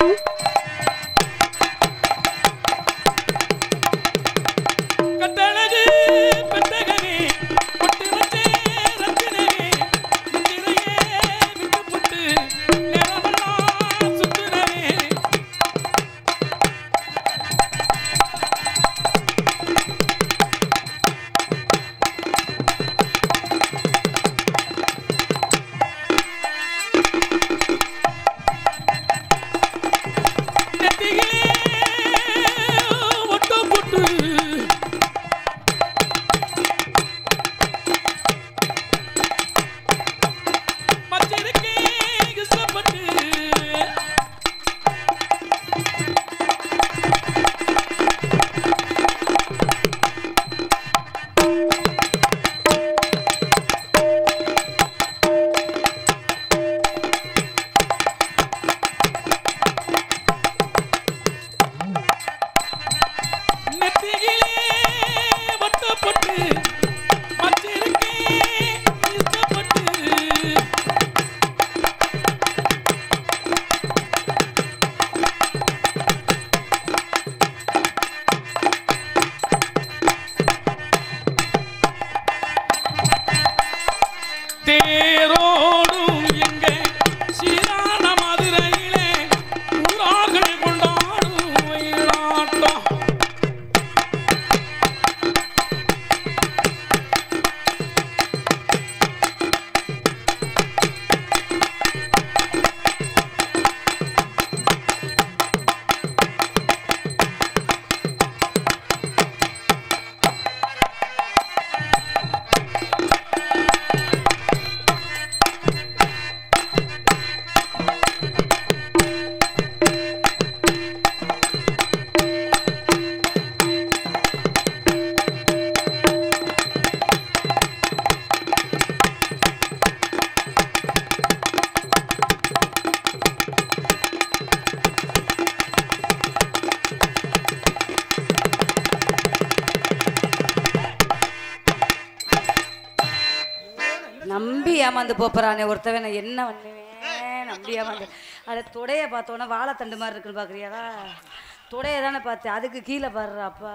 நம்பி ஏமாந்து போறானே ஒருத்தவன், நான் என்ன பண்ணுவேன்? நம்பி ஏமாந்து அதை தொடைய பார்த்தோன்னா வாழைத்தண்டு மாதிரி இருக்குன்னு பாக்குறியாடா? தொடைய தானே பார்த்தேன், அதுக்கு கீழே பாடுறாப்பா.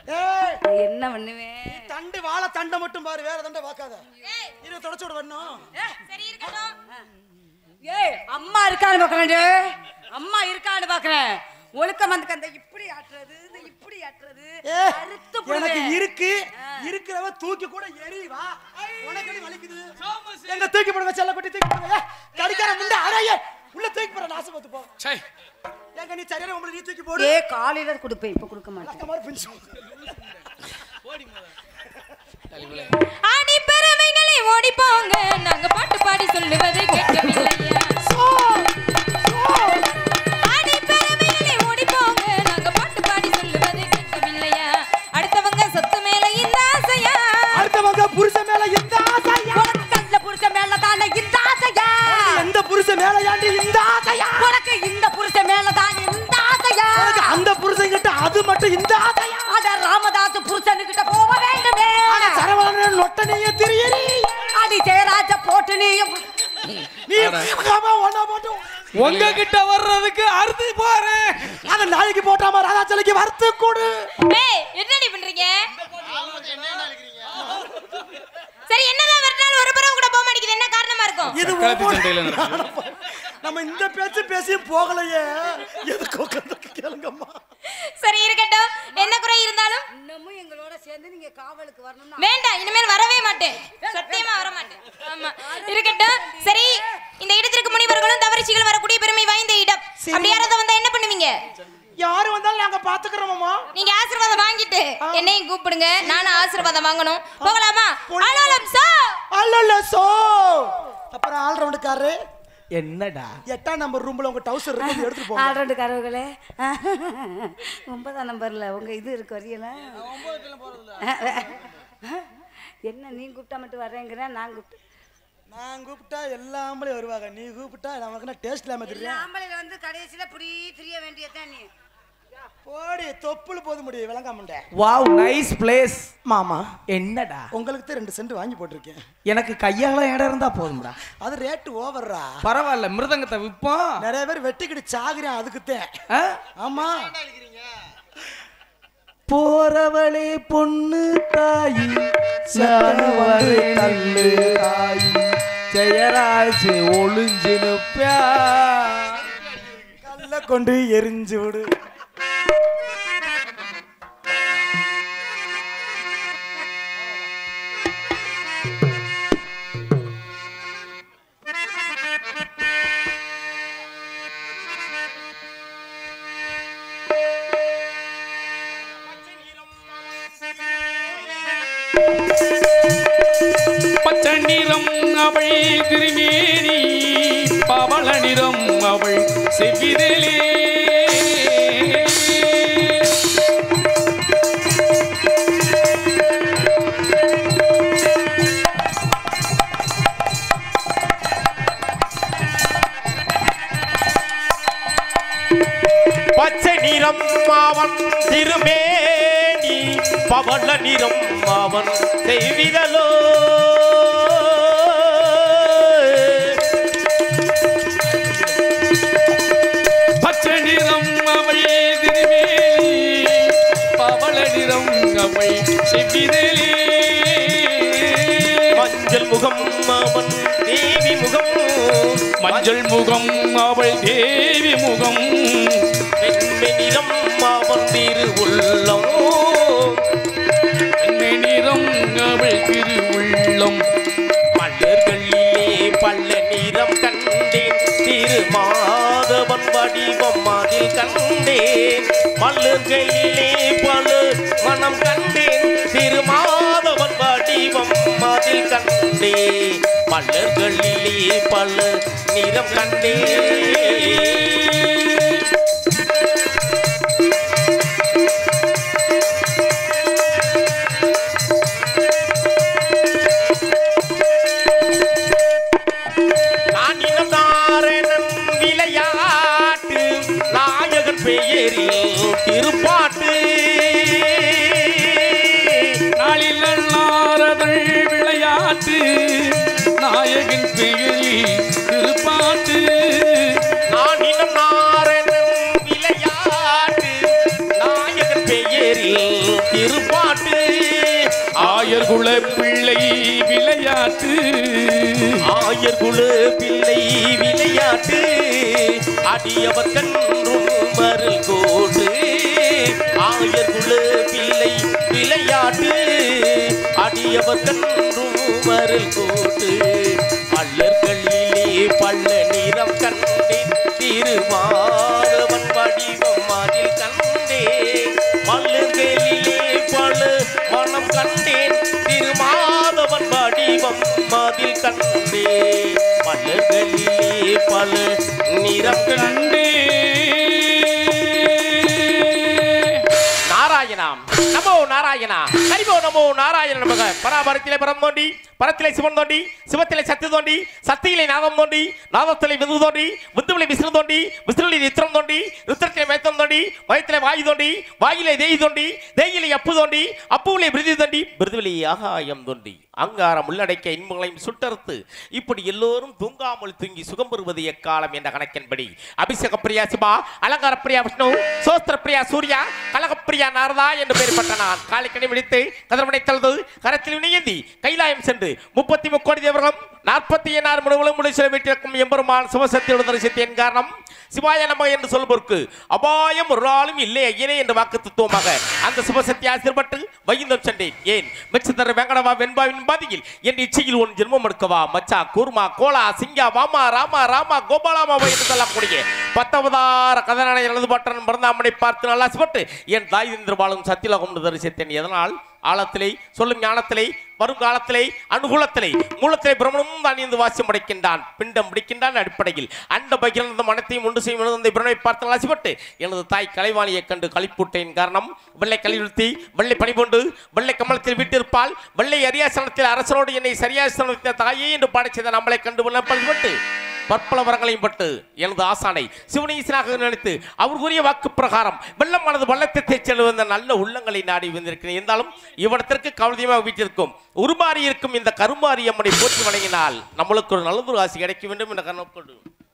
என்ன பண்ணுவேன்? தண்டு வாழை தண்டை மட்டும் பாரு, வேற தண்டை பார்க்காத. இதை தொடச்சோட வரணும். ஏய் அம்மா இருக்கான்னு பாக்குறேன், அம்மா இருக்கான்னு பாக்குறேன். ஒழுக்கம் வந்து அந்த இப்படி ஆட்டுறது இப்படி ஆட்டுறது எனக்கு இருக்கு. இருக்கிறவ தூக்கி கூட எரிவா. உனக்கு வலிக்குது. எங்க தூக்கி போடுங்க, செல்ல கொட்டி தூக்கி போடுங்க. கடிக்கார முண்டை அறைய உள்ள தூக்கி போற நாசம் பார்த்து போ. சை எங்க நீ சரியான உங்களை நீ தூக்கி போடு. ஏய் காலையில கொடுப்பேன், இப்ப கொடுக்க மாட்டேன். ஓடி மோத ஆடி பெருமைகளை ஓடி போங்க, நாங்க பாட்டு பாடி சொல்லுவதை கேட்கவில்லையா? ஆடி பெருமைகளை ஓடி போங்க, நாங்க பாட்டு பாடி சொல்லுவதை கேட்கவில்லையா? அடுத்தவங்க சொத்து மேல இந்த ஆசையா, அடுத்தவங்க புருஷன் மேல இந்த ஆசையா, உனக்கு புருஷன் மேல தானே இந்த ஆசையா, எந்த புருஷன் மேல யாண்டி இந்த ஆசையா, உனக்கு இந்த புருஷன் மேல தானே இந்த ஆசையா, உனக்கு அந்த புருஷன் கிட்ட அது மட்டும் இந்த ஆசையா. அட ராமதாஸ் புருஷன் கிட்ட போக வேண்டுமே, சரவண நொட்ட நீங்க திரியறி அடி ஜெயராஜ போட்டு நீ ஒன்னா போட்டு உங்ககிட்ட வர்றதுக்கு அறுத்து போற. அத நாளைக்கு போட்டாம ராதாச்சலைக்கு வறுத்து கொடு. ஏய் என்னடி பண்றீங்க? சரி என்னதான் வரனால ஒரு பரவ கூட போக மாட்டேங்குது, என்ன காரணமா இருக்கும்? இது நம்ம இந்த பேச்சு பேசி போகலையே, எதுக்கு உட்கார்ந்து கேளுங்கம்மா. சரி இருக்கட்டும், என்ன குறை இருந்தாலும் இன்னமும் எங்களோட சேர்ந்து நீங்க காவலுக்கு வரணும்னா வேண்டாம், இனிமேல் வரவே மாட்டேன், சத்தியமா வர மாட்டேன். ஆமா இருக்கட்டும். சரி இந்த இடத்திற்கு முனிவர்களும் தவறிச்சிகள் வரக்கூடிய பெருமை வாய்ந்த இடம். அப்படி யாராவது வந்தா என்ன பண்ணுவீங்க? யாரு வந்தாலும் நாங்க பாத்துக்கிறோம்மா. நீங்க ஆசீர்வாதம் வாங்கிட்டு என்னையும் கூப்பிடுங்க, நானும் ஆசீர்வாதம் வாங்கணும். போகலாமா? அலோலம் சோ அல்லல்ல சோ. அப்புறம் ஆல் ரவுண்டுக்காரரு என்னடா 8ஆம் நம்பர் ரூம்ல உங்க டவுசர் இருக்கு, எடுத்துட்டு போங்க. ஆல்ரவுண்டு காரர்களே 9ஆம் நம்பர்ல உங்க இது இருக்கு வரியல. என்ன நீ கூப்பிட்டா மட்டும் வர்றேங்கிற, நான் கூப்பிட்டா எல்லா ஆம்பளையும் வருவாங்க, நீ கூப்பிட்டா நமக்கு டேஸ்ட் இல்லாம தெரியும். ஆம்பளையில வந்து கடைசியில புடி திரிய வேண்டியதான். நீ போடி தொப்புல போது முடியும் விளங்காமண்டே. Wow nice place. மாமா என்னடா உங்களுக்கு தான் 2 சென்ட் வாங்கி போட்டிருக்கேன். எனக்கு கையால இடம் இருந்தா போதும்டா. அது ரேட் ஓவர்ரா. பரவாயில்ல மிருதங்கத்தை விப்போம். நிறைய பேர் வெட்டிக்கிட்டு சாகுறேன் அதுக்குத்தான். ஆமா போறவளே பொண்ணு தாயி சாணுவரே நல்லு தாயி ஜெயராஜ் ஒளிஞ்சு நிப்பா கல்ல கொண்டு எரிஞ்சு விடு. பச்சை நிறம் அவள் திருமேனி பவள நிறம் அவள் செவ்விதழே பச்சை நிறம் அவன் திருமேனி பவள நிறம் அவன் செய்விதழோ பச்சை நிறம் அவள் திருமேனி பவள நிறம் அவள் செவ்விதழே மஞ்சள் முகம் அவன் தேவி முகம் மஞ்சள் முகம் அவள் தேவி முகம் வெண்மை நிறம் அவன் திருவுள்ளம் வெண்மை நிறம் அவள் திருவுள்ளம் மலர்களிலே பள்ள நிறம் கண்டேன் திருமாதவன் வடிவம் அதில் கண்டேன் மலர்களிலே பல மனம் கண்டேன் திருமாதவன் வடிவம் அதில் கண்டேன் மலர்களிலே பல நிறம் கண்டேன் திருப்பாட்டு நாளில் நாரதள் விளையாட்டு நாயகன் பெயரில் திருப்பாட்டு நான் இனம் நாரணன் விளையாட்டு நாயகன் பெயரில் திருப்பாட்டு ஆயர்குல பிள்ளை விளையாட்டு ஆயர்குல பிள்ளை விளையாட்டு அடியவர் கன்றும் மருள் கோடு ஆயர்குல பிள்ளை விளையாட்டு அடியவர் கன்றும் மருள் கோடு மலர்களிலே பள்ள நிறம் கண்டேன் திருமாதவன் வடிவம் அதில் கண்டேன் மலர்களிலே பல மனம் கண்டேன் திருமாதவன் வடிவம் அதில் கண்டேன் மலர்களிலே பல நிறம் கண்டேன் நாராயணாம் நமோ நாராயணா ஹரிபோ நமோ நாராயண நமக பராபரத்திலே பரம் தோண்டி பரத்திலே சிவன் தோண்டி சிவத்திலே சத்து தோண்டி சத்தியிலே நாதம் தோண்டி நாதத்திலே விந்து தோண்டி விந்துவிலே விஷ்ணு தோண்டி விஷ்ணுவிலே ருத்ரம் தோண்டி ருத்ரத்திலே மேத்தம் தோண்டி மயத்திலே வாயு தோண்டி வாயிலே தேய் தோண்டி தேயிலே அப்பு தோண்டி அப்புவிலே பிரிதி தோண்டி பிரிதிவிலே ஆகாயம் தோண்டி அங்காரம் உள்ளடக்கிய இன்பங்களையும் சுட்டறுத்து இப்படி எல்லோரும் தூங்காமல் தூங்கி சுகம் பெறுவது எக்காலம் என்ற கணக்கின்படி அபிஷேக பிரியா சிவா அலங்கார பிரியா விஷ்ணு சோஸ்திர பிரியா சூர்யா கலகப்பிரியா நாரதா என்று பெயர் பெற்ற நான் காலை கனி விழித்து கதிரவனை தழுது கரத்தில் வினையேந்தி கைலாயம் சென்று 33 கோடி தேவர்களும் 46 மணிகளும் முடிச்சு வீட்டிற்கும் எம்பெருமான் சிவசக்தியோடு தரிசித்தேன். காரணம் சிவாய நம என்று சொல்பவருக்கு அபாயம் ஒரு நாளும் இல்லை ஐயனே என்ற வாக்கு தத்துவமாக அந்த சிவசக்தி ஆசிர்பட்டு வைகுந்தம் சென்றேன். ஏன் மெச்சதர வெங்கடவா வெண்பாவின் பாதியில் என் இச்சையில் உன் ஜென்மம் எடுக்கவா மச்சா கூர்மா கோலா சிங்கா வாமா ராமா ராமா கோபாலாமாவா என்று சொல்லக்கூடிய 10 கதனான எழுதுபாட்டன் மருந்தாமனை பார்த்து நல்லா சிவட்டு என் தாய் இந்திரபாலும் சத்தியலோகம் தரிசித்தேன். எதனால் ஆழத்திலே சொல்லும் ஞானத்திலே வருங்காலத்திலே அனுகூலத்திலே மூலத்திலே பிரம்மனும் தான் இந்த வாசியம் அடைக்கின்றான் பிண்டம் பிடிக்கின்றான். அடிப்படையில் அந்த பகிர்ந்த மனத்தையும் உண்டு செய்யும் பிரமனை பார்த்து ஆசைப்பட்டு எனது தாய் கலைவாணியை கண்டு களிப்பூட்டேன். காரணம் வெள்ளை கலியுறுத்தி வெள்ளை பணிபொண்டு வெள்ளை கமலத்தில் வீட்டிருப்பால் வெள்ளை அரியாசனத்தில் அரசனோடு என்னை சரியாசனத்தில் தாயே என்று பாடச் செய்த நம்மளை கண்டு பட்டு பற்பல வரங்களையும் பட்டு எனது ஆசானை சிவனீசனாக நினைத்து அவருக்குரிய வாக்கு பிரகாரம் வெள்ளமானது வள்ளத்தை செல்வந்த நல்ல உள்ளங்களை நாடி வந்திருக்கிறேன். இருந்தாலும் இவ்விடத்திற்கு கவலையமாக வீட்டிற்கும் உருமாறி இருக்கும் இந்த கருமாரி அம்மனை போற்றி வழங்கினால் நம்மளுக்கு ஒரு நல்லதொரு ஆசி கிடைக்க வேண்டும் என்ற கண்ணோக்கோடு